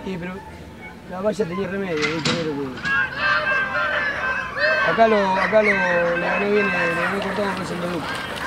Sí, pero la valla tenía remedio, ¿viste? Acá le ganó bien, le ganó cortado con ese producto.